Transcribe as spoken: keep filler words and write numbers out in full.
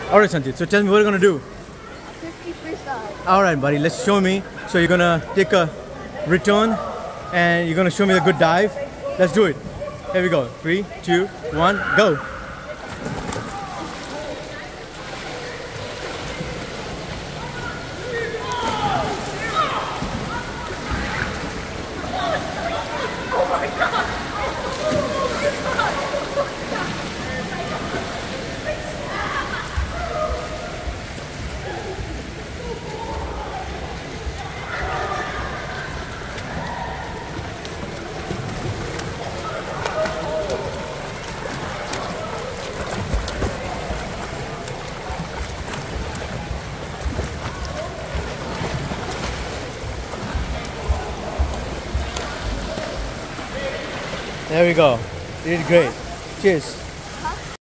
Alright, Sanjit, so tell me what you're gonna do. fifty freestyle. Alright, buddy, let's show me. So you're gonna take a return and you're gonna show me the good dive. Let's do it. Here we go. Three, two, one, go. There we go. You did great. Cheers.